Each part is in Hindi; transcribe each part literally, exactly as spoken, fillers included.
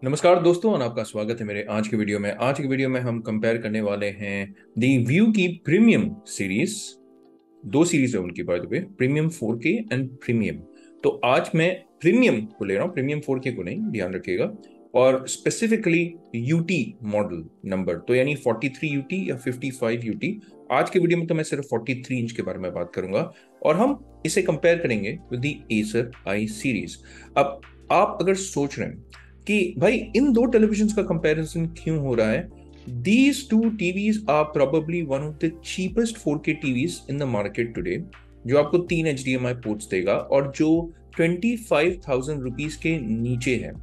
नमस्कार दोस्तों और आपका स्वागत है मेरे आज के वीडियो में। आज की वीडियो में हम कंपेयर करने वाले हैं दी व्यू की प्रीमियम सीरीज। दो सीरीज है उनकी, by the way, premium four K and premium. तो आज मैं प्रीमियम को ले रहा हूँ, प्रीमियम फोर के को नहीं, ध्यान रखिएगा। और स्पेसिफिकली यूटी मॉडल नंबर, तो यानी फोर्टी थ्री यूटी या फिफ्टी फाइव यूटी। आज के वीडियो में तो मैं सिर्फ फोर्टी थ्री इंच के बारे में बात करूंगा और हम इसे कंपेयर करेंगे with the Acer I series. अब आप अगर सोच रहे हैं कि भाई इन दो टेलीविजन का कंपैरिजन क्यों हो रहा है, these two TVs are probably one of the cheapest four K TVs in the market today, जो आपको तीन H D M I ports देगा और जो ट्वेंटी फाइव थाउजेंड रुपीज के नीचे है।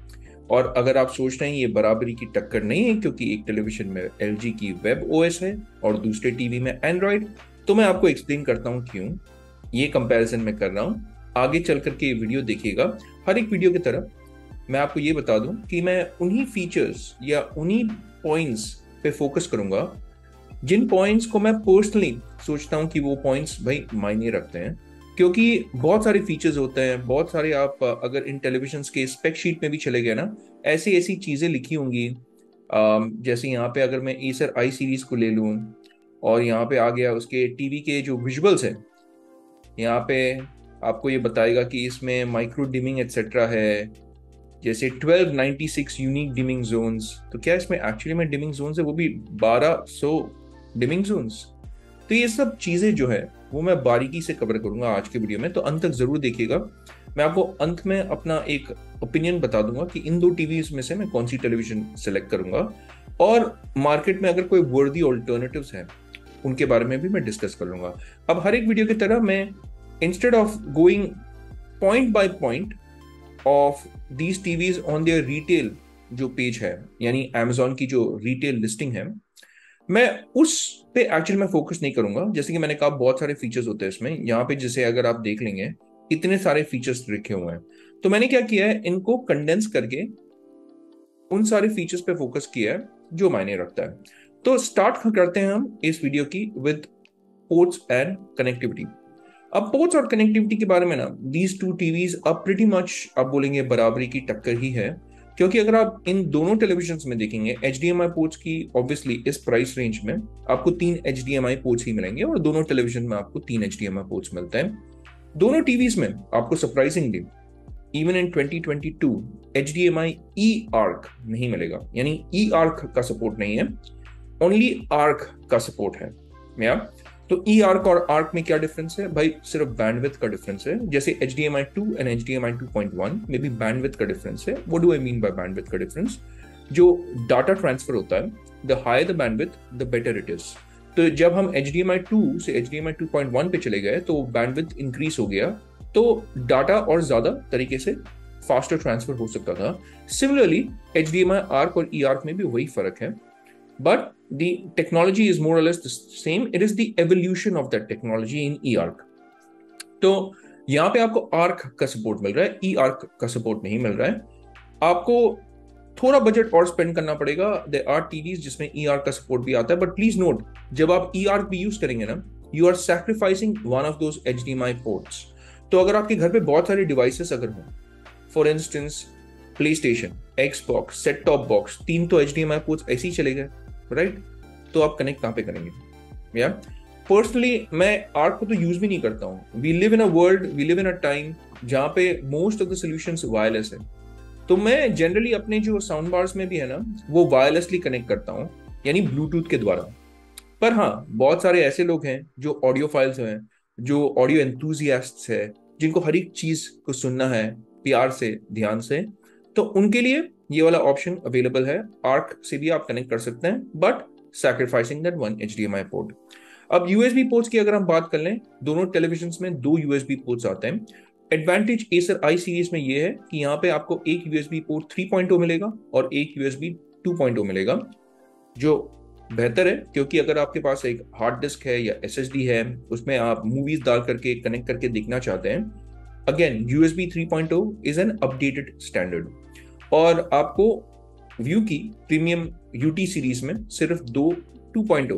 और अगर आप सोच रहे हैं ये बराबरी की टक्कर नहीं है क्योंकि एक टेलीविजन में एल जी की वेब ओ एस है और दूसरे टीवी में एंड्रॉइड, तो मैं आपको एक्सप्लेन करता हूं क्यों ये कंपैरिजन मैं कर रहा हूं। आगे चल करके ये वीडियो देखिएगा। हर एक वीडियो की तरह मैं आपको ये बता दूं कि मैं उन्हीं फीचर्स या उन्हीं पॉइंट्स पे फोकस करूंगा जिन पॉइंट्स को मैं पर्सनली सोचता हूं कि वो पॉइंट्स भाई मायने रखते हैं। क्योंकि बहुत सारे फीचर्स होते हैं, बहुत सारे, आप अगर इन टेलीविजन के स्पेक शीट में भी चले गए ना, ऐसी ऐसी चीजें लिखी होंगी। अम, जैसे यहाँ पे अगर मैं एसर आई सीरीज को ले लूं और यहाँ पे आ गया उसके टीवी के जो विजुअल्स हैं, यहाँ पे आपको ये बताएगा कि इसमें माइक्रो डिमिंग एक्सेट्रा है, जैसे twelve ninety six unique dimming zones. तो क्या इसमें एक्चुअली में डिमिंग जोन्स है, वो भी ट्वेल्व हंड्रेड डिमिंग जोन्स। तो ये सब चीजें जो है वो मैं बारीकी से कवर करूंगा आज के वीडियो में, तो अंत तक जरूर देखिएगा। मैं आपको अंत में अपना एक ओपिनियन बता दूंगा कि इन दो टीवीज में से मैं कौन सी टेलीविजन सेलेक्ट करूंगा और मार्केट में अगर कोई वर्दी ऑल्टरनेटिव्स हैं उनके बारे में भी मैं डिस्कस कर लूंगा। अब हर एक वीडियो की तरह मैं instead of going point by point of these TVs on their retail जो पेज है, यानी Amazon की जो रिटेल लिस्टिंग है, मैं उस पे एक्चुअली मैं फोकस नहीं करूंगा। जैसे कि मैंने कहा बहुत सारे फीचर्स होते हैं इसमें, यहाँ पे जैसे अगर आप देख लेंगे इतने सारे फीचर्स लिखे हुए हैं, तो मैंने क्या किया है, इनको कंडेंस करके उन सारे फीचर्स पे फोकस किया है जो मायने रखता है। तो स्टार्ट करते हैं हम इस वीडियो की विद पोर्ट्स एंड कनेक्टिविटी। अब पोर्ट्स और कनेक्टिविटी के बारे में ना, दीज टू टीवीज अब प्रीटी मच आप बोलेंगे बराबरी की टक्कर ही है। क्योंकि अगर आप इन दोनों टेलीविजन में देखेंगे H D M I ports की, ऑब्वियसली इस प्राइस रेंज में आपको तीन H D M I ports ही मिलेंगे और दोनों टेलीविजन में आपको तीन H D M I ports मिलते हैं। दोनों टीवीज में आपको surprisingly even in twenty twenty two H D M I E ARC नहीं मिलेगा, यानी ई आर्क का सपोर्ट नहीं है, ओनली आर्क का सपोर्ट है। या तो ई आर्क और आर्क में क्या डिफरेंस है भाई, सिर्फ बैंडविड्थ का डिफरेंस है। जैसे H D M I two and H D M I two point one में भी बैंडविड्थ का डिफरेंस है। What do I mean by bandwidth का डिफरेंस? जो डाटा ट्रांसफर होता है, the higher the bandwidth the better it is. तो जब हम H D M I two से H D M I two point one पे चले गए तो बैंडविड्थ इंक्रीज हो गया, तो डाटा और ज्यादा तरीके से फास्टर ट्रांसफर हो सकता था। Similarly H D M I ARC और ई आर्क में भी वही फर्क है, but the technology is more or less the same. It is the evolution of that technology in E ARC. तो यहाँ पे आपको आर्क का सपोर्ट मिल रहा है, ई आर्क का सपोर्ट नहीं मिल रहा है। आपको थोड़ा बजट और स्पेंड करना पड़ेगा। देयर आर टीवीज जिसमें ई आर्क का सपोर्ट भी आता है, बट प्लीज नोट, जब आप ई आर्क भी यूज करेंगे ना, you are sacrificing one of those H D M I ports. तो अगर आपके घर पे बहुत सारे डिवाइसेस अगर हो, for instance PlayStation, Xbox, set top box, तीन तो H D M I ports ऐसे ही चले गए, राइट? तो आप कनेक्ट कहां पे करेंगे? या पर्सनली मैं आर्क को तो यूज भी नहीं करता हूं। We live in a world, we live in a time जहां पे most of the solutions wireless है। तो मैं जनरली अपने जो साउंड बार्स में भी है ना, वो वायरलेसली कनेक्ट करता हूं, यानी ब्लूटूथ के द्वारा। पर हाँ, बहुत सारे ऐसे लोग हैं जो ऑडियो फाइल्स हैं, जो ऑडियो एंथुजियास्ट्स है, जिनको हर एक चीज को सुनना है प्यार से, ध्यान से, तो उनके लिए ये वाला ऑप्शन अवेलेबल है। आर्क से भी आप कनेक्ट कर सकते हैं, but sacrificing that one H D M I port. अब यूएसबी पोर्ट्स की अगर हम बात कर लें, दोनों टेलीविजन में दो यूएसबी पोर्ट्स आते हैं। एडवांटेज एसर आई सीरीज में ये है कि यहाँ पे आपको एक USB port three point O मिलेगा और एक यूएसबी टू पॉइंट ओ मिलेगा, जो बेहतर है। क्योंकि अगर आपके पास एक हार्ड डिस्क है या एस एस डी है, उसमें आप मूवीज डाल करके कनेक्ट करके देखना चाहते हैं, again USB three point O is an updated standard. और आपको व्यू की प्रीमियम यूटी सीरीज में सिर्फ दो टू पॉइंट ओ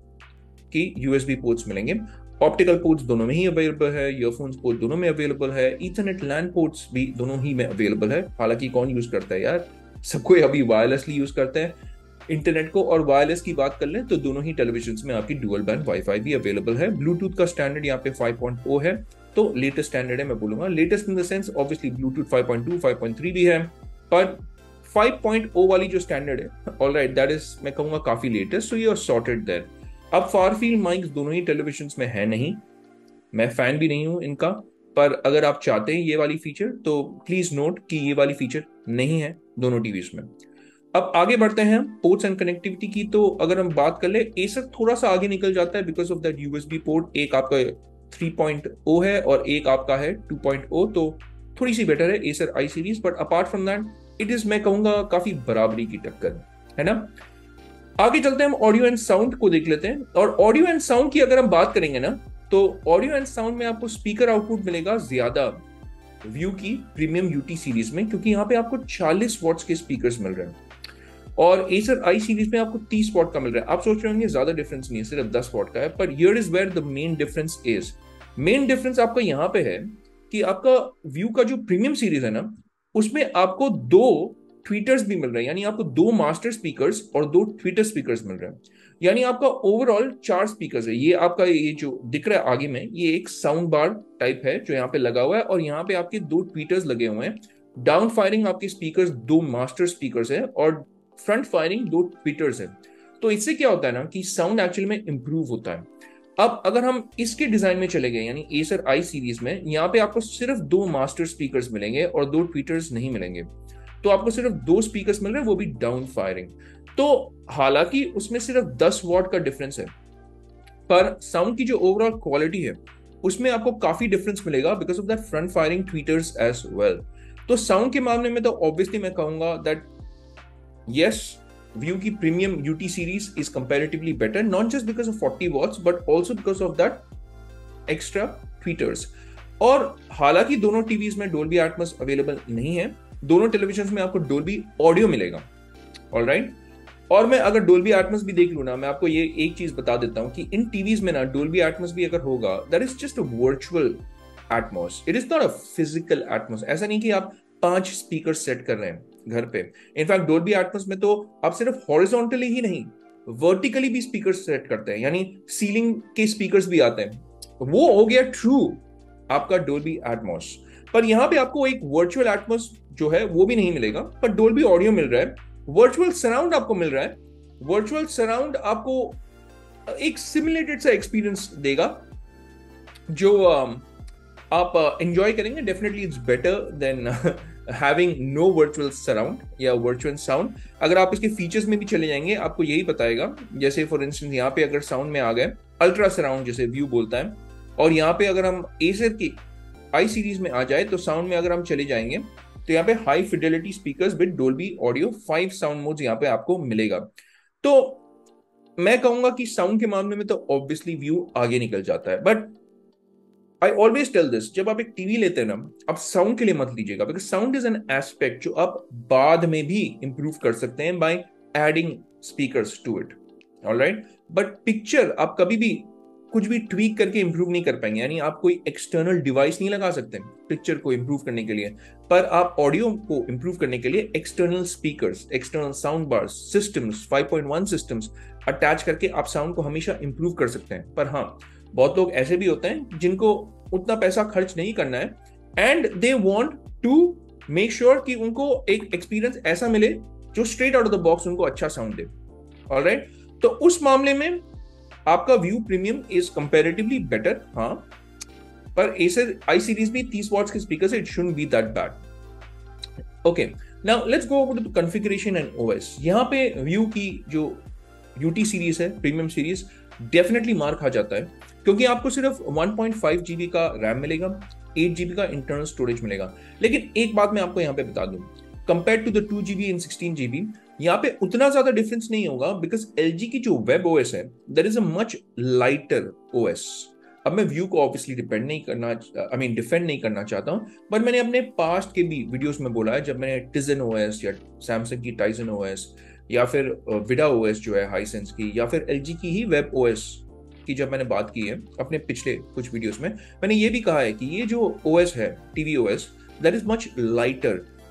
की यूएसबी पोर्ट्स मिलेंगे। ऑप्टिकल पोर्ट्स दोनों में ही अवेलेबल है, ईयरफोन्स पोर्ट दोनों में अवेलेबल है, ईथरनेट लैन पोर्ट्स भी दोनों ही में अवेलेबल है। हालांकि कौन यूज करता है यार सब कोई अभी वायरलेसली यूज करते हैं इंटरनेट को। और वायरलेस की बात कर लें तो दोनों ही टेलीविजन में आपकी डुअल बैंड वाईफाई भी अवेलेबल है। ब्लूटूथ का स्टैंडर्ड यहाँ पे फाइव पॉइंट ओ है, तो लेटेस्ट स्टैंडर्ड है। मैं बोलूंगा latest in the sense obviously Bluetooth five point two, five point three भी है, पर फाइव पॉइंट ओ वाली जो स्टैंडर्ड है, ऑलराइट, दैट इज मैं कहूंगा काफी latest, so you are sorted there. अब फार फील्ड माइक्स दोनों ही टेलीविजन में है नहीं, मैं फैन भी नहीं हूं इनका, पर अगर आप चाहते हैं ये वाली फीचर तो प्लीज नोट कि ये वाली फीचर नहीं है दोनों टीवीज में। अब आगे बढ़ते हैं पोर्ट्स एंड कनेक्टिविटी की। तो अगर हम बात कर ले, एसर थोड़ा सा आगे निकल जाता है because of that USB port, एक आपका थ्री पॉइंट ओ है और एक आपका है टू पॉइंट ओ, तो थोड़ी सी बेटर है Acer I series, but apart from that it is मैं कहूंगा काफी बराबरी की टक्कर है ना। आगे चलते हैं, हम ऑडियो एंड साउंड को देख लेते हैं। और ऑडियो एंड साउंड की अगर हम बात करेंगे ना, तो ऑडियो एंड साउंड में आपको स्पीकर आउटपुट मिलेगा ज्यादा व्यू की प्रीमियम यूटी सीरीज में, क्योंकि यहाँ पे आपको चालीस वॉट्स के स्पीकर्स मिल रहे हैं और एसर आई सीरीज में आपको तीस वॉट का मिल रहा है। आप सोच रहे होंगे ज्यादा डिफरेंस नहीं है, सिर्फ दस वॉट का है, पर here is where the main difference is. Main difference आपका यहाँ पे है कि आपका व्यू का जो प्रीमियम सीरीज है ना, उसमें आपको दो ट्वीटर्स भी मिल रहे हैं, यानी आपको दो मास्टर स्पीकर्स और दो ट्विटर स्पीकर्स मिल रहे हैं, यानी आपका ओवरऑल चार स्पीकर्स है। ये आपका ये जो दिख रहा है आगे में, ये एक साउंड बार टाइप है जो यहाँ पे लगा हुआ है, और यहाँ पे आपके दो ट्वीटर्स लगे हुए हैं। डाउन फायरिंग आपके स्पीकर्स दो मास्टर स्पीकर्स है और फ्रंट फायरिंग दो ट्वीटर्स है। तो इससे क्या होता है ना कि साउंड एक्चुअली में इंप्रूव होता है। अब अगर हम इसके डिजाइन में चले गए, यानी एसर आई सीरीज में, यहाँ पे आपको सिर्फ दो मास्टर स्पीकर्स मिलेंगे और दो ट्वीटर्स नहीं मिलेंगे, तो आपको सिर्फ दो स्पीकर्स मिल रहे हैं, वो भी डाउन फायरिंग। तो हालांकि उसमें सिर्फ दस वॉट का डिफरेंस है, पर साउंड की जो ओवरऑल क्वालिटी है उसमें आपको काफी डिफरेंस मिलेगा because of that front firing tweeters as well. तो साउंड के मामले में तो ऑब्वियसली मैं कहूंगा दैट यस, व्यू की premium UT series is comparatively better, not just because of forty watts but also because of that extra tweeters. और हालांकि दोनों टीवीज में डोल्बी एटमॉस अवेलेबल नहीं है, दोनों टेलीविजन में आपको डोल्बी ऑडियो मिलेगा, ऑलराइट। और मैं अगर डोल्बी एटमॉस भी देख लूं ना, मैं आपको ये एक चीज बता देता हूं कि इन टीवीज में ना डोल्बी एटमॉस भी अगर होगा, that is just a virtual Atmos, it is not a physical Atmos. ऐसा नहीं कि आप पांच स्पीकर सेट कर रहे हैं घर पे। इनफैक्ट डोल्बी एटमॉस में तो आप सिर्फ हॉरिजॉन्टली ही नहीं, वर्टिकली भी स्पीकर सेट करते हैं, यानी सीलिंग के स्पीकर्स भी आते हैं। वो हो गया ट्रू आपका डोल्बी एटमॉस। पर यहां पे आपको एक वर्चुअल एटमॉस जो है वो भी नहीं मिलेगा, पर डोल्बी ऑडियो मिल रहा है, वर्चुअल सराउंड आपको मिल रहा है। वर्चुअल सराउंड आपको एक सिमुलेटेड सा एक्सपीरियंस देगा जो uh, आप एंजॉय uh, करेंगे। Definitely it's better than having no virtual surround या वर्चुअल साउंड। अगर आप इसके फीचर्स में भी चले जाएंगे आपको यही बताएगा, जैसे फॉर इंस्टेंस यहाँ पे अगर साउंड में आ गए अल्ट्रा सराउंड जैसे व्यू बोलता है, और यहाँ पे अगर हम एसर की आई सीरीज में आ जाए तो साउंड में अगर हम चले जाएंगे तो यहाँ पे high fidelity speakers with Dolby audio five sound modes यहाँ पे आपको मिलेगा। तो मैं कहूंगा कि साउंड के मामले में तो ऑब्वियसली व्यू आगे निकल जाता है, but I always tell this, जब आप एक टीवी लेते हैं ना, आप साउंड के लिए मत लीजिएगा, because sound is an aspect जो आप बाद में भी इंप्रूव कर सकते हैं by adding speakers to it, alright. But picture आप कभी भी कुछ भी ट्वीक करके इंप्रूव नहीं कर पाएंगे, यानी आप कोई एक्सटर्नल डिवाइस नहीं लगा सकते पिक्चर को इंप्रूव करने के लिए, पर आप ऑडियो को इंप्रूव करने के लिए external speakers, external sound bars, systems, five point one systems attach करके आप साउंड को हमेशा इंप्रूव कर सकते हैं। पर हाँ, बहुत लोग ऐसे भी होते हैं जिनको उतना पैसा खर्च नहीं करना है and they want to make sure कि उनको एक एक्सपीरियंस ऐसा मिले जो straight out of the box उनको अच्छा साउंड दे, ऑलराइट। तो उस मामले में आपका Vu premium is comparatively better, हाँ, पर एसर आई सीरीज भी तीस वॉट्स के स्पीकर से it shouldn't be that bad. Okay, now let's go over to configuration and OS. यहाँ पे व्यू की जो यूटी सीरीज है, प्रीमियम सीरीज, डेफिनेटली मार खा जाता है, क्योंकि आपको सिर्फ वन पॉइंट फाइव जीबी का रैम मिलेगा, एट जीबी का इंटरनल स्टोरेज मिलेगा। लेकिन एक बात मैं आपको यहाँ पे बता दूं, compare to the two GB and sixteen GB, यहाँ पे उतना ज्यादा डिफरेंस नहीं होगा, बिकॉज एलजी की जो वेब ओएस है that is a much lighter OS. अब मैं व्यू को ऑब्वियसली डिपेंड नहीं करना, आई मीन डिफेंड नहीं करना चाहता हूँ, बट मैंने अपने पास्ट के भी वीडियोस में बोला है, जब मैंने टिजन ओएस या सैमसंग की टाइजन ओएस या फिर विडा ओएस जो है हाईसेंस की, या फिर एलजी की ही वेब ओएस की जब मैंने बात की है अपने पिछले कुछ वीडियोस में, मैंने ये भी कहा है कि ये जो ओएस है, TV OS, that is much lighter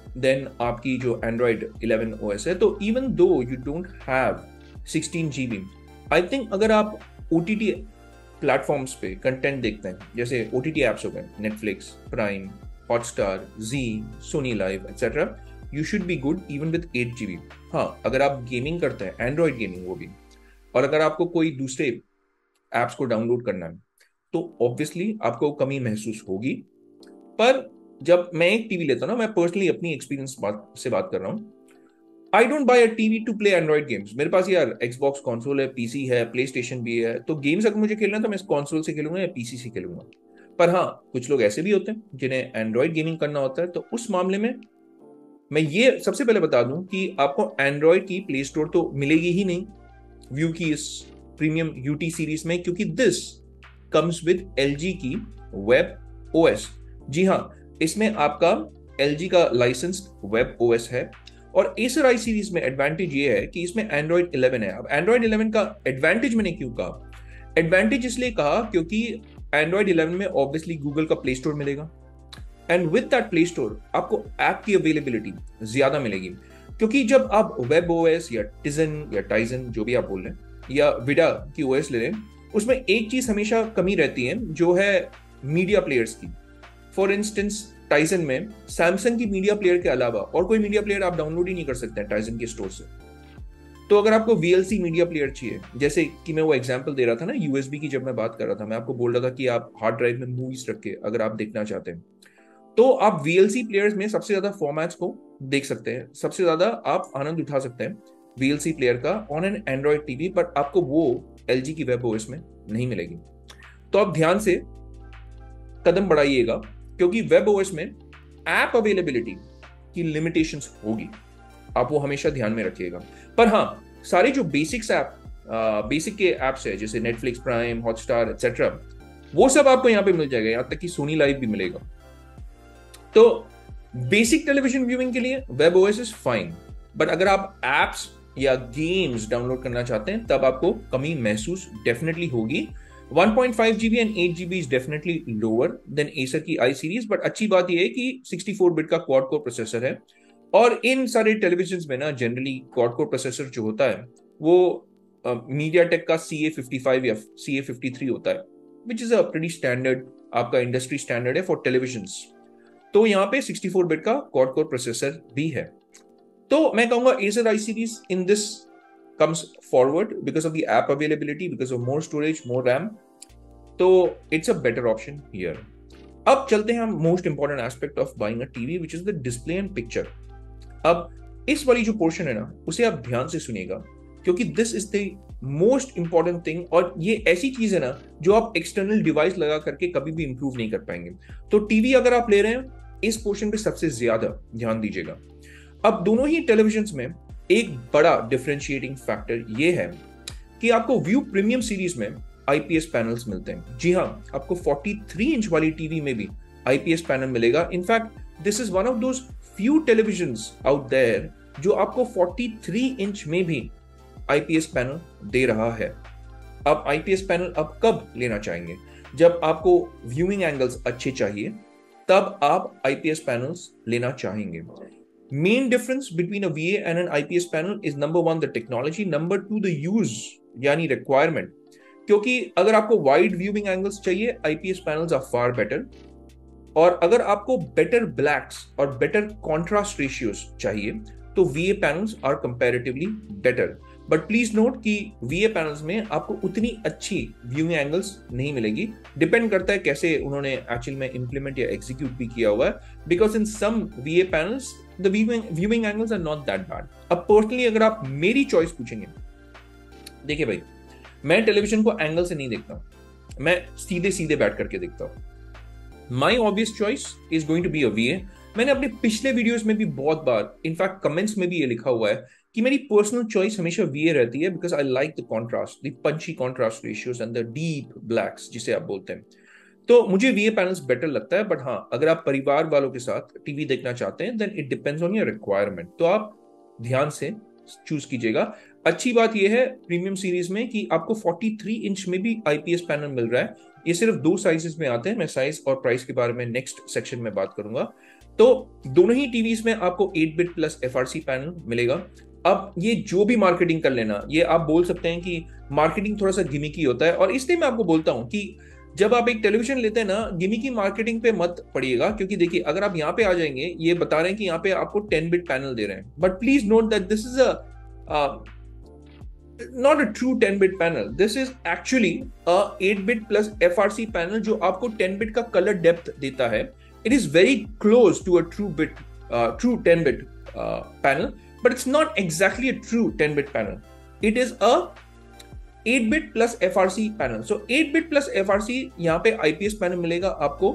than आपकी जो एंड्रॉयड इलेवन ओएस है। तो even though you don't have sixteen GB, I think अगर आप ओटीटी प्लेटफॉर्म्स पे कंटेंट देखते हैं, जैसे ओटीटी एप्स हो गए, Netflix, Prime, Hotstar, Zee, Sony LIV etcetera, you should be good even with eight GB. हाँ, अगर आप गेमिंग करते हैं, एंड्रॉयड गेमिंग वो भी, और अगर आपको कोई दूसरे एप्स को डाउनलोड करना है, तो ऑब्वियसली आपको कमी महसूस होगी। पर जब मैं एक टीवी लेता हूँ ना, मैं पर्सनली अपनी एक्सपीरियंस बात से बात कर रहा हूँ, I don't buy a TV to play Android games. मेरे पास यार एक्सबॉक्स कंसोल है, पीसी है, प्ले स्टेशन भी है, तो गेम्स अगर मुझे खेलना है तो मैं कंसोल से खेलूंगा या पीसी से खेलूंगा। पर हाँ, कुछ लोग ऐसे भी होते हैं जिन्हें एंड्रॉइड गेमिंग करना होता है, तो उस मामले में मैं ये सबसे पहले बता दूं कि आपको एंड्रॉइड की प्ले स्टोर तो मिलेगी ही नहीं व्यू की इस प्रीमियम यूटी सीरीज में, क्योंकि दिस कम्स विद एलजी की वेब ओएस। जी हाँ, इसमें आपका एलजी का लाइसेंस्ड वेब ओएस है। और एसर आई सीरीज में एडवांटेज ये है कि इसमें एंड्रॉइड इलेवन है। अब एंड्रॉइड इलेवन का एडवांटेज मैंने क्यों कहा? एडवांटेज इसलिए कहा क्योंकि एंड्रॉइड इलेवन में ऑब्वियसली गूगल का प्ले स्टोर मिलेगा, and with that Play Store आपको ऐप की अवेलेबिलिटी ज्यादा मिलेगी। क्योंकि जब आप वेब ओएस या टिजन या टाइजन जो भी आप बोल रहे हैं, या विडा की ओएस ले लें, उसमें एक चीज हमेशा कमी रहती है, जो है मीडिया प्लेयर्स की। फॉर इंस्टेंस टाइजन में सैमसंग की मीडिया प्लेयर के अलावा और कोई मीडिया प्लेयर आप डाउनलोड ही नहीं कर सकते हैं टाइजन के स्टोर से। तो अगर आपको वीएलसी मीडिया प्लेयर चाहिए, जैसे कि मैं वो एग्जांपल दे रहा था ना यूएसबी की, जब मैं बात कर रहा था, मैं आपको बोल रहा था कि आप हार्ड ड्राइव में मूवीज रख के अगर आप देखना चाहते हैं, तो आप वीएलसी प्लेयर्स में सबसे ज्यादा फॉर्मेट्स को देख सकते हैं, सबसे ज्यादा आप आनंद उठा सकते हैं वीएलसी प्लेयर का ऑन एन एंड्रॉइड टीवी, पर आपको वो एलजी की वेब ओएस में नहीं मिलेगी। तो आप ध्यान से कदम बढ़ाइएगा, क्योंकि वेब ओएस में ऐप अवेलेबिलिटी की लिमिटेशंस होगी, आप वो हमेशा ध्यान में रखिएगा। पर हाँ, सारे जो बेसिक्स ऐप बेसिक के एप्स है, जैसे नेटफ्लिक्स, प्राइम, हॉटस्टार एक्सेट्रा, वो सब आपको यहाँ पे मिल जाएगा, यहाँ तक कि सोनी लाइव भी मिलेगा। तो बेसिक टेलीविजन व्यूइंग के लिए web OS is fine, but अगर आप एप्स या गेम्स डाउनलोड करना चाहते हैं, तब आपको कमी महसूस डेफिनेटली होगी। One point five GB and eight GB is definitely lower than Acer की आई सीरीज, बट अच्छी बात यह है कि सिक्सटी फोर बिट का क्वाड कोर प्रोसेसर है, और इन सारे टेलीविजन में ना जनरली क्वाड कोर प्रोसेसर जो होता है वो मीडिया टेक का सी ए फिफ्टी फाइव या सी ए फिफ्टी थ्री होता है, which is a pretty standard, आपका इंडस्ट्री स्टैंडर्ड है फॉर टेलीविजन्स। तो यहाँ पे सिक्सटी फोर बिट का क्वाड कोर प्रोसेसर भी है। तो मैं कहूंगा Acer I series in this comes forward because of the app availability, because of more storage, more RAM. तो it's a better option here. अब चलते हैं हम most important aspect of buying a TV, which is the display and picture. अब इस वाली जो पोर्शन है ना, उसे आप ध्यान से सुनिएगा, क्योंकि this is the most important thing, और ये ऐसी चीज है ना जो आप एक्सटर्नल डिवाइस लगा करके कभी भी इंप्रूव नहीं कर पाएंगे। तो टीवी अगर आप ले रहे हैं, इस पोर्शन पे सबसे ज्यादा ध्यान दीजिएगा। अब दोनों ही टेलीविजन में एक बड़ा डिफरेंशिएटिंग फैक्टर ये है कि आपको व्यू प्रीमियम सीरीज में आईपीएस पैनल्स मिलते हैं। जी हाँ, आपको फोर्टी थ्री इंच वाली टीवी में भी आईपीएस पैनल मिलेगा। In fact this is one of those few televisions out there जो आपको फोर्टी थ्री इंच में भी आईपीएस पैनल दे रहा है। आप आईपीएस पैनल अब कब लेना चाहेंगे? जब आपको व्यूइंग एंगल्स अच्छे चाहिए, तब आप आईपीएस पैनल्स लेना चाहेंगे। Main difference between a V A and an I P S panel is number one the technology, number two the use यानी requirement। क्योंकि अगर आपको wide viewing angles चाहिए, I P S panels are far better, और अगर आपको better blacks और better contrast ratios चाहिए, तो V A panels are comparatively better। But please note कि V A panels में आपको उतनी अच्छी viewing angles नहीं मिलेगी। डिपेंड करता है कैसे उन्होंने एक्चुअल में implement या execute भी किया हुआ है, because in some V A panels the viewing viewing angles are not that bad। अब पर्सनली अगर आप मेरी चॉइस पूछेंगे, देखिए भाई, मैं टेलीविजन को एंगल से नहीं देखता, मैं सीधे सीधे बैठ करके देखता हूं। My obvious choice is going to be a V A। मैंने अपने पिछले वीडियोस में भी बहुत बार, इनफैक्ट कमेंट्स में भी ये लिखा हुआ है कि मेरी पर्सनल चॉइस हमेशा V A रहती है, because I like the contrast, the punchy contrast ratios and the deep blacks जिसे आप बोलते हैं। तो मुझे V A पैनल्स बेटर लगता है। बट हाँ, अगर आप परिवार वालों के साथ टीवी देखना चाहते हैं, then it depends on your requirement, तो आप ध्यान से चूज कीजिएगा। अच्छी बात यह है प्रीमियम सीरीज में कि आपको फोर्टी थ्री इंच में भी आईपीएस पैनल मिल रहा है। ये सिर्फ दो साइजेस में आते हैं, मैं साइज और प्राइस के बारे में नेक्स्ट सेक्शन में बात करूंगा। तो दोनों ही टीवीज में आपको eight bit plus F R C panel मिलेगा। अब ये जो भी मार्केटिंग कर लेना, ये आप बोल सकते हैं कि मार्केटिंग थोड़ा सा गिमिकी होता है, और इसलिए मैं आपको बोलता हूं कि जब आप एक टेलीविजन लेते हैं ना, गिमिकी मार्केटिंग पे मत पड़िएगा, क्योंकि देखिए अगर आप यहाँ पे आ जाएंगे, ये बता रहे हैं कि यहाँ पे आपको टेन बिट पैनल दे रहे हैं, but please note that this is a not a true ten bit panel. This is actually a eight bit plus F R C panel जो आपको ten bit का color depth देता है. It is very close to a true bit, uh, true ten bit uh, panel, but it's not exactly a true ten bit panel. It is a eight bit plus F R C panel. So eight bit plus F R C यहाँ पे I P S panel मिलेगा आपको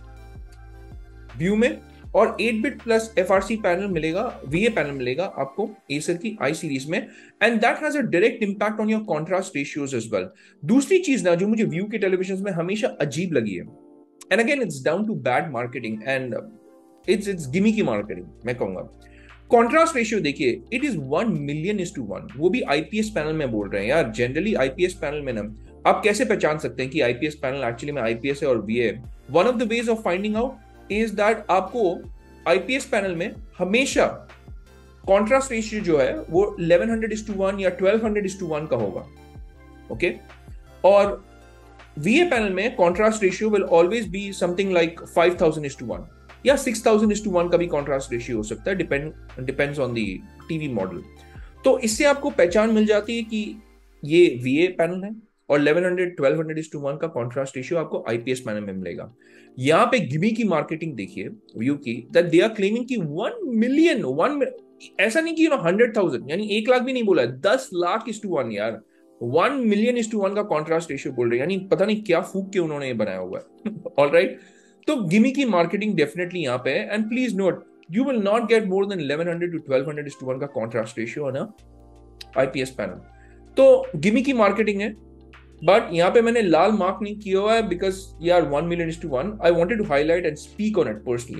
व्यू में, और eight bit plus F R C panel मिलेगा, V A पैनल मिलेगा आपको एसर की आई सीरीज में, and that has a direct impact on your contrast ratios as well. दूसरी चीज ना जो मुझे व्यू के टेलीविजन में हमेशा अजीब लगी है, and again it's down to bad marketing and it's it's gimmicky marketing मैं कहूंगा। कॉन्ट्रास्ट रेशियो देखिए, it is one million is to one, वो भी आईपीएस पैनल में बोल रहे हैं यार। जनरली आईपीएस पैनल में ना आप कैसे पहचान सकते हैं कि आईपीएस पैनल एक्चुअली में आईपीएस है और V A? One of the ways of finding out is that आपको आईपीएस पैनल में हमेशा कॉन्ट्रास्ट रेशियो जो है वो eleven hundred is to one या twelve hundred is to one का होगा, ओके okay? और वीए पैनल में contrast ratio will always be something like five thousand is to one या six thousand is to one का भी कॉन्ट्रास्ट रेशियो हो सकता है, depend depends on the TV model. तो इससे आपको पहचान मिल जाती है कि ये वीए पैनल है, और eleven hundred twelve hundred is to one का कॉन्ट्रास्ट रेशियो आपको आईपीएस पैनल में मिलेगा। यहाँ पे गिमी की मार्केटिंग देखिए व्यू की, दैट दे आर क्लेमिंग कि वन मिलियन वन, ऐसा नहीं कि यू नो हंड्रेड थाउजेंड, यानी एक लाख भी नहीं बोला, दस लाख इज टू वन यार, one million is to one का कॉन्ट्रास्ट रेशियो बोल रहे हैं, यानी पता नहीं क्या फूक के उन्होंने ये बनाया हुआ है। ऑलराइट, तो गिमी की मार्केटिंग डेफिनेटली यहाँ पे है, and please note you will not get more than eleven hundred to twelve hundred is to one का contrast ratio on IPS panel. तो गिमी की मार्केटिंग है, बट यहाँ पे मैंने लाल मार्क नहीं किया हुआ है बिकॉज यार one million is to one, I wanted to highlight and speak on it personally.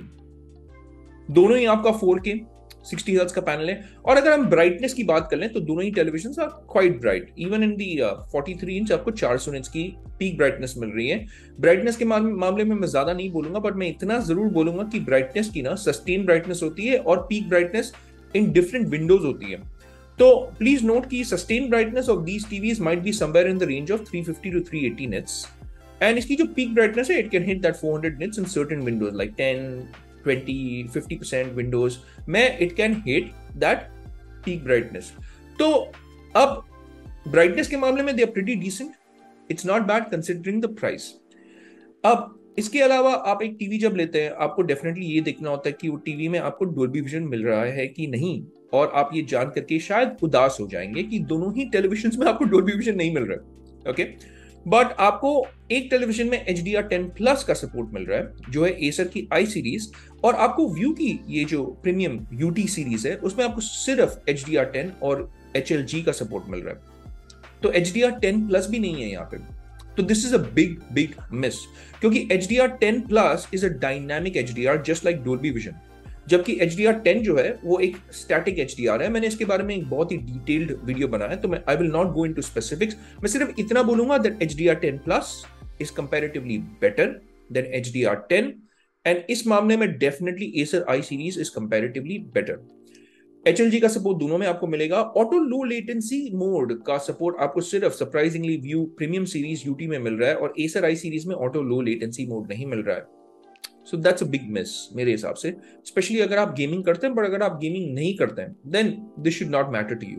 दोनों ही आपका फोर के सिक्सटी हर्ट्ज का पैनल है, और अगर हम ब्राइटनेस की बात कर लें तो दोनों ही television are quite bright, even in the forty three inch आपको चार सौ इंच की पीक ब्राइटनेस मिल रही है। ब्राइटनेस के मामले में मैं ज्यादा नहीं बोलूंगा, बट मैं इतना जरूर बोलूंगा कि ब्राइटनेस की ना सस्टेन ब्राइटनेस होती है और peak brightness in different windows होती है। तो प्लीज नोट कि sustain brightness of these TVs might be somewhere in the range of three fifty to three eighty nits, and इसकी जो पीक ब्राइटनेस है it can hit that four hundred nits in certain windows like ten twenty fifty percent windows में it can hit that peak brightness. तो अब ब्राइटनेस के मामले में they are pretty decent, it's not bad considering the price. अब इसके अलावा आप एक टीवी जब लेते हैं आपको डेफिनेटली ये देखना होता है कि वो टीवी में आपको डोल्बी विजन मिल रहा है कि नहीं, और आप ये जान करके शायद उदास हो जाएंगे कि दोनों ही टेलीविजन में आपको डोल्बी विजन नहीं मिल रहा है, ओके। बट आपको एक टेलीविजन में H D R ten plus का सपोर्ट मिल रहा है जो है एसर की आई सीरीज, और आपको व्यू की ये जो प्रीमियम यूटी सीरीज है उसमें आपको सिर्फ एच डी आर टेन और एच एल जी का सपोर्ट मिल रहा है। तो H D R ten plus भी नहीं है यहाँ पे, तो this is a big big miss, क्योंकि H D R ten plus is a dynamic H D R just like Dolby Vision, जबकि एच डी आर टेन जो है वो एक स्टैटिक एच डी आर है। मैंने इसके बारे में एक बहुत ही डिटेल्ड वीडियो बनाया है, तो मैं I will not go into specifics, मैं सिर्फ इतना बोलूंगा that H D R ten plus is comparatively better than H D R ten, and इस मामले में definitely Acer I series is comparatively better. H L G का सपोर्ट दोनों में आपको मिलेगा। ऑटो लो लेटेंसी मोड का सपोर्ट आपको सिर्फ surprisingly Vu premium series U T में मिल रहा है, और एसर आई सीरीज में ऑटो लो लेटेंसी मोड नहीं मिल रहा है। So that's a big miss मेरे हिसाब से, स्पेशली अगर आप गेमिंग करते हैं, बट अगर आप गेमिंग नहीं करते हैं then this should not matter to you.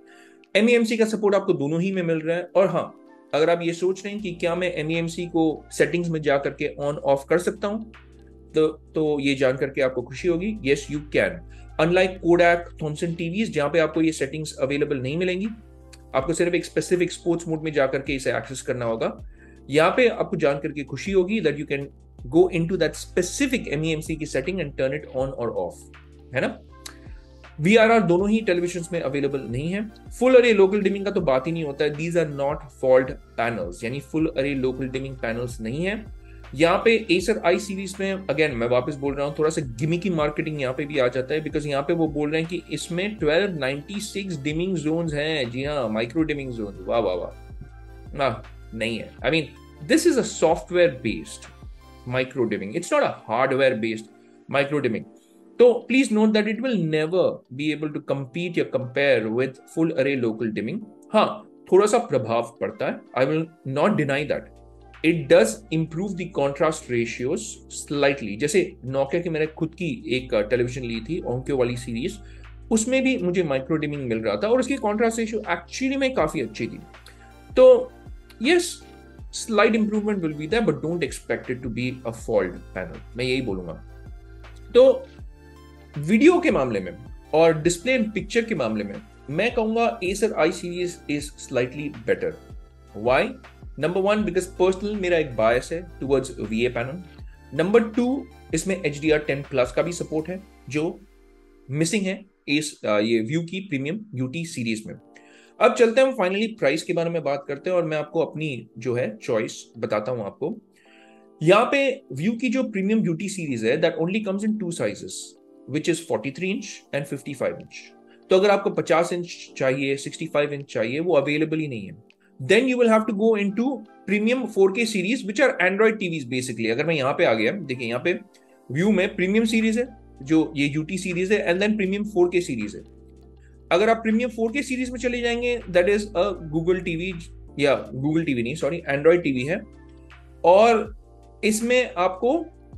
M E M C का सपोर्ट आपको दोनों ही में मिल रहा है, और हाँ अगर आप ये सोच रहे हैं कि क्या मैं एम ई एम सी को सेटिंग्स में जा करके ऑन ऑफ कर सकता हूं, तो तो ये जान करके आपको खुशी होगी, yes you can. Unlike Kodak Thomson TVs जहां पे आपको ये सेटिंग्स अवेलेबल नहीं मिलेंगी, आपको सिर्फ एक स्पेसिफिक स्पोर्ट्स मोड में जाकर के इसे एक्सेस करना होगा। यहाँ पे आपको जान करके खुशी होगी that you can go into that specific M E M C की setting and turn it on और ऑफ, है ना। वी आर आर दोनों ही टेलीविजन में अवेलेबल नहीं है। फुल अरे लोकल डिमिंग का तो बात ही नहीं होता है, these are not FALD panels, यानी full array local dimming panels नहीं है। यहाँ पे एसर आई सीरीज में अगेन मैं वापस बोल रहा हूँ, थोड़ा सा गिमिकी मार्केटिंग यहाँ पे भी आ जाता है, बिकॉज यहाँ पे वो बोल रहे हैं कि इसमें twelve ninety six dimming zones हैं। जी हाँ, माइक्रो डिमिंग जोन, वाह वाह वाह, ना नहीं है। I mean this is a software based micro dimming, it's not a hardware based. Micro dimming. तो please note that it will never be able to compete या compare with full array local dimming. हाँ, थोड़ा सा प्रभाव पड़ता है, I will not deny that. It does improve the contrast ratios slightly. जैसे नोकिया की मैंने खुद की एक टेलीविजन ली थी, ओंक्यो वाली सीरीज, उसमें भी मुझे माइक्रो डिमिंग मिल रहा था और उसकी कॉन्ट्रास्ट रेशियो एक्चुअली में काफी अच्छी थी। तो yes, slight improvement will be there, but don't expect it to be a FALD panel, मैं यही बोलूंगा। तो वीडियो के मामले में और डिस्प्ले एंड पिक्चर के मामले में मैं कहूंगा Acer I series is slightly better. Why? Number one, because personal मेरा एक बायस है towards V A panel. Number two, इसमें H D R ten plus का भी सपोर्ट है जो मिसिंग है इस ये व्यू की प्रीमियम यूटी सीरीज में। अब चलते हैं फाइनली प्राइस के बारे में बात करते हैं और मैं आपको अपनी जो है चॉइस बताता हूं आपको। यहाँ पे व्यू की जो प्रीमियम यूटी सीरीज है that only comes in two sizes, which is forty three inch and fifty five inch. तो अगर आपको पचास इंच चाहिए, सिक्सटी फाइव इंच चाहिए, वो अवेलेबल ही नहीं है। Then you will have to go into premium four K series which are Android TVs basically. अगर मैं यहाँ पे आ गया, देखिए यहाँ पे व्यू में प्रीमियम सीरीज है जो ये यूटी सीरीज है, and then premium four K series है। अगर आप प्रीमियम फोर के सीरीज में चले जाएंगे, that is a Google TV, या गूगल टीवी नहीं सॉरी एंड्रॉइड टीवी है, और इसमें आपको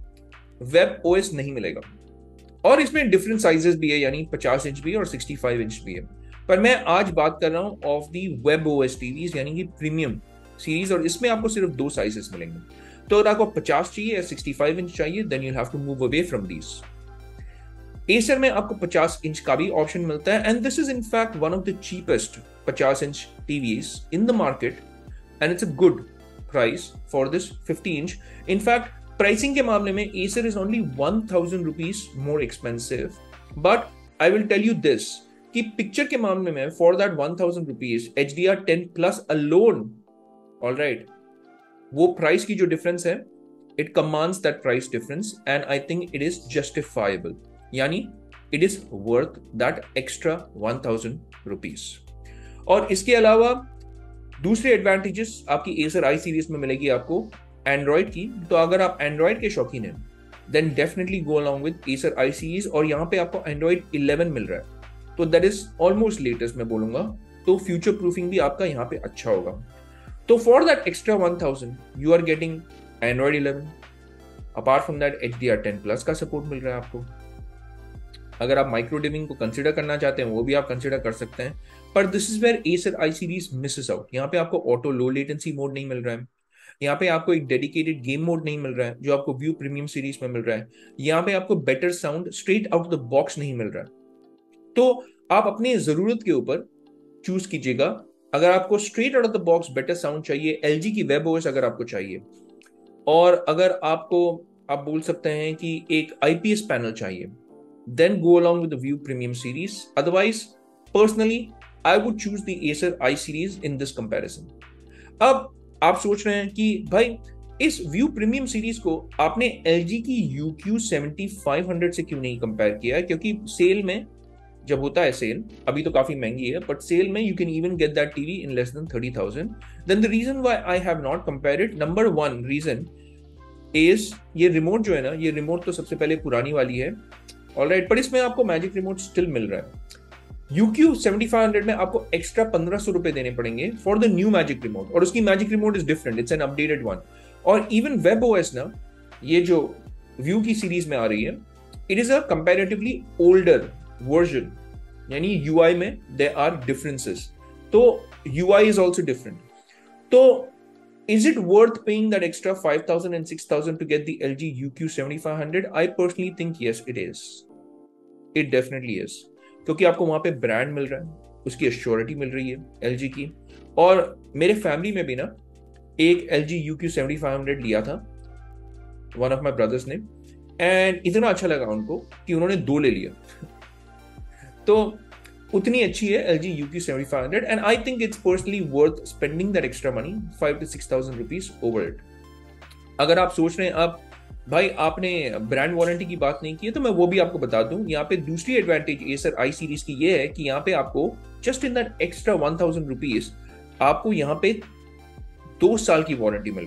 वेब ओएस नहीं मिलेगा। और इसमें डिफरेंट साइजेस भी है, यानी पचास इंच भी है और सिक्सटी फाइव इंच भी है। पर मैं आज बात कर रहा हूं of the web OS TVs, यानी कि प्रीमियम सीरीज, और इसमें आपको सिर्फ दो साइजेस मिलेंगे। तो अगर आपको पचास चाहिए या सिक्सटी फाइव इंच चाहिए, then you have to move away from these. Acer में आपको पचास इंच का भी ऑप्शन मिलता है, and this is in fact one of the cheapest पचास inch TVs in the market, and it's a good price for this fifty inch. In fact pricing के मामले में Acer is only one thousand rupees more expensive, but I will tell you this कि पिक्चर के मामले में for that one thousand rupees H D R ten plus alone, all right, वो प्राइस की जो डिफरेंस है, it commands that price difference and I think it is justifiable, यानी it is worth that extra one thousand rupees। और इसके अलावा दूसरे एडवांटेजेस आपकी Acer आई सीरीज में मिलेगी आपको एंड्रॉइड की। तो अगर आप एंड्रॉइड के शौकीन हैं, then definitely go along with Acer I series, और यहाँ पे आपको एंड्रॉइड इलेवन मिल रहा है, तो दैट इज ऑलमोस्ट लेटेस्ट मैं बोलूंगा। तो फ्यूचर प्रूफिंग भी आपका यहाँ पे अच्छा होगा। तो for that extra one thousand you are getting Android eleven, apart from that H D R ten plus का सपोर्ट मिल रहा है आपको। अगर आप माइक्रो डिमिंग को कंसिडर करना चाहते हैं, वो भी आप कंसिडर कर सकते हैं, पर this is where Acer I series misses out. यहाँ पे आपको ऑटो लो लेटेंसी मोड नहीं मिल रहा है, यहाँ पे आपको एक डेडिकेटेड गेम मोड नहीं मिल रहा है जो आपको व्यू प्रीमियम सीरीज में मिल रहा है, यहाँ पे आपको better sound straight out the box नहीं मिल रहा है। तो आप अपने जरूरत के ऊपर चूज कीजिएगा। अगर आपको straight out of the box better sound चाहिए, एलजी की वेब ओएस अगर आपको चाहिए, और अगर आपको आप बोल सकते हैं कि एक आईपीएस पैनल चाहिए, then go along with the View premium series. Otherwise personally I would choose the Acer I series in this comparison. अब आप सोच रहे हैं कि भाई इस व्यू प्रीमियम सीरीज को आपने L G की U Q सेवेंटी-फाइव हंड्रेड से क्यों नहीं कंपेयर किया है? क्योंकि सेल में जब होता है सेल, अभी तो काफी महंगी है, बट सेल में you can even get that TV in less than thirty thousand. Then the reason why I have not compared it, number one reason is ये रिमोट जो है ना, ये रिमोट तो सबसे पहले पुरानी वाली है, ऑलराइट, पर इसमें आपको मैजिक रिमोट स्टिल मिल रहा है। U Q सेवेंटी-फाइव हंड्रेड में आपको एक्स्ट्रा पंद्रह सौ रुपए देने पड़ेंगे for the new magic remote, और उसकी magic remote is different, it's an updated one. और इवन वेब ओएस ना, ये जो व्यू की सीरीज में आ रही है, it is a comparatively older version, यानी यूआई में देयर आर डिफरेंसेस, तो यूआई इज आल्सो डिफरेंट। तो is it worth paying that extra five thousand and six thousand to get the L G U Q seventy-five hundred? I personally think yes, it is. It definitely is. क्योंकि आपको वहां पे ब्रांड मिल रहा है, उसकी एश्योरिटी मिल रही है L G की। और मेरे फैमिली में भी ना एक L G U Q seventy-five hundred लिया था वन ऑफ माय ब्रदर्स ने, एंड इतना अच्छा लगा उनको कि उन्होंने दो ले लिया। तो उतनी अच्छी है L G U Q seventy-five hundred, and I think it's personally worth spending that extra money, five to six thousand rupees over it. अगर आप सोच रहे हैं आप भाई आपने ब्रांड वारंटी की बात नहीं की है, तो मैं वो भी आपको बता दूं। यहाँ पे दूसरी एडवांटेज Acer आई सीरीज की ये है कि यहाँ पे आपको just in that extra one thousand rupees आपको यहाँ पे दो साल की वारंटी मिल रही है।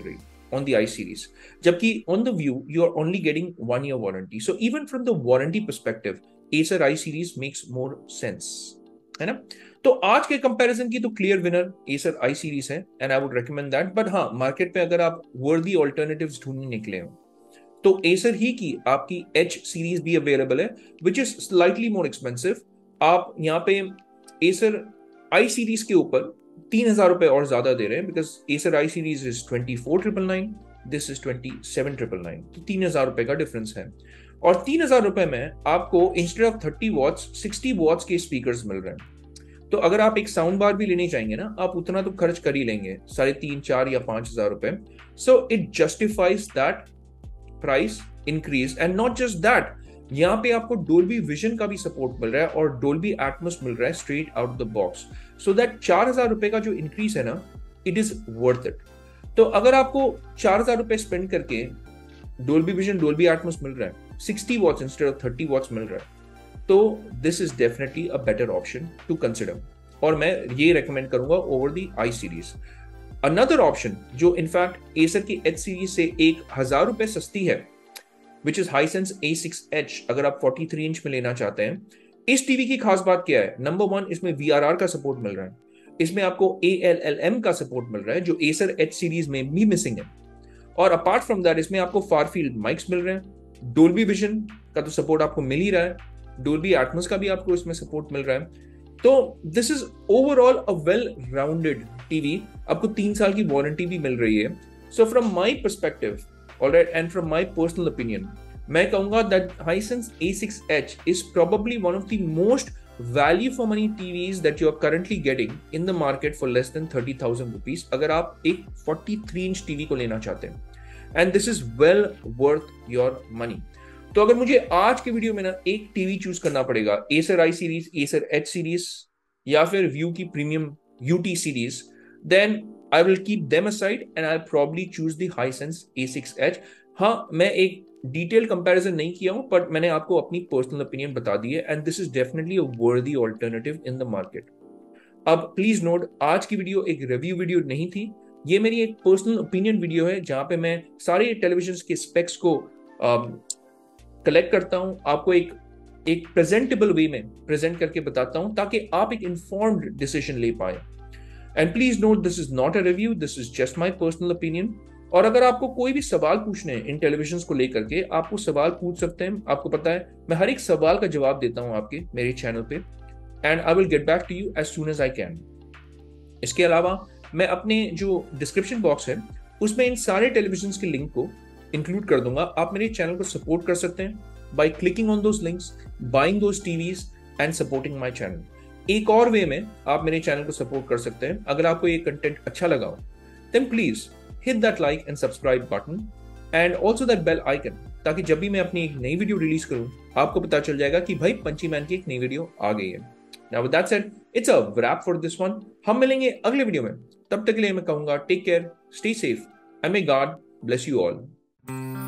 on the I series. जबकि on the View you are only getting one year warranty. So even from the warranty perspective, Acer I series makes more sense, है ना? तो आज के कंपैरिजन की तो clear winner Acer I series है and I would recommend that. But हाँ, मार्केट पे अगर आप worthy alternatives ढूंढने निकले हो तो Acer ही की आपकी H series भी अवेलेबल है, which is slightly more expensive. आप यहाँ पे Acer I series के ऊपर तीन हजार रुपए और ज्यादा दे रहे हैं, because Acer I series is twenty four triple nine, this is twenty seven triple nine, तो तीन हजार रुपए का डिफरेंस है. और तीन हजार रुपए में आपको instead of thirty watts sixty watts के स्पीकर्स मिल रहे हैं. तो अगर आप एक साउंड बार भी लेने चाहेंगे ना, आप उतना तो खर्च कर ही लेंगे, साढ़े तीन चार या पांच हजार रुपए. So it justifies that price increase. And not just that, यहाँ पे आपको डोल्बी विजन का भी सपोर्ट मिल रहा है और डोल्बी एटमॉस मिल रहा है straight out the box. So that चार हजार रुपए का जो इंक्रीज है ना, इट इज वर्थ इट. तो अगर आपको चार हजार रुपए स्पेंड करके डोल्बी विजन डोल्बी एटमॉस मिल रहा है, sixty watts instead of thirty watts मिल रहा है, तो this is definitely a better option to consider. और मैं ये रेकमेंड करूंगा over the I series. Another option जो इनफैक्ट एसर की एच सीरीज से एक हजार रुपए सस्ती है, which is Hisense A six H, अगर आप फोर्टी थ्री इंच में लेना चाहते हैं. इस टीवी की खास बात क्या है? नंबर वन, इसमें वी आर आर का सपोर्ट मिल रहा है. इसमें आपको ए एल एल एम का सपोर्ट मिल रहा है, जो Acer H सीरीज में भी मिसिंग है. और अपार्ट फ्रॉम दैट, इसमें आपको फार फील्ड माइक्स मिल रहे हैं. डोल्बी विजन का तो सपोर्ट आपको मिल ही रहा है. डोल्बी एटमॉस का भी आपको इसमें सपोर्ट मिल रहा है. तो this is overall a well rounded TV. आपको तीन साल की वारंटी भी मिल रही है. So from my perspective, alright, and from my personal opinion, मैं कहूंगा that Hisense A six H is probably one of the most value for money T Vs that you are currently getting in the market for less than thirty thousand rupees, अगर आप एक फोर्टी थ्री इंच टीवी को लेना चाहते हैं. And this is well worth your money. तो अगर मुझे आज के वीडियो में ना एक टीवी चूज करना पड़ेगा, Acer I series, Acer H series या फिर View की premium U T series, then I will keep them aside and I'll probably choose the Hisense A six H. हाँ, मैं एक डिटेल कंपैरिजन नहीं किया हूं, पर मैंने आपको अपनी पर्सनल ओपिनियन बता दी है, and this is definitely a worthy alternative in the market. अब प्लीज नोट, आज की वीडियो एक रिव्यू वीडियो नहीं थी. ये मेरी एक पर्सनल ओपिनियन वीडियो है, जहां पे मैं सारे टेलीविजन के स्पेक्स को कलेक्ट करता हूं, आपको एक एक प्रेजेंटेबल वे में प्रेजेंट करके बताता हूं, ताकि आप एक इन्फॉर्म्ड डिसीजन ले पाए. And please note, this is not a review, this is just my personal opinion. और अगर आपको कोई भी सवाल पूछने हैं इन टेलीविजन को लेकर के, आपको सवाल पूछ सकते हैं. आपको पता है, मैं हर एक सवाल का जवाब देता हूं आपके मेरे चैनल पे, and I will get back to you as soon as I can. इसके अलावा मैं अपने जो डिस्क्रिप्शन बॉक्स है उसमें इन सारे टेलीविजन के लिंक को इंक्लूड कर दूंगा. आप मेरे चैनल को सपोर्ट कर सकते हैं by clicking on those links, buying those TVs and supporting my channel. एक और वे में आप मेरे चैनल को सपोर्ट कर सकते हैं. अगर आपको ये कंटेंट अच्छा लगा हो, then please hit that like and subscribe button and also that bell icon, ताकि जब भी मैं अपनी एक नई वीडियो रिलीज करूं, आपको पता चल जाएगा कि भाई पंची मैन की एक नई वीडियो आ गई है. Now with that said, it's a wrap for this one. हम मिलेंगे अगले वीडियो में. तब तक के लिए मैं कहूंगा, take care, stay safe and may God bless you all.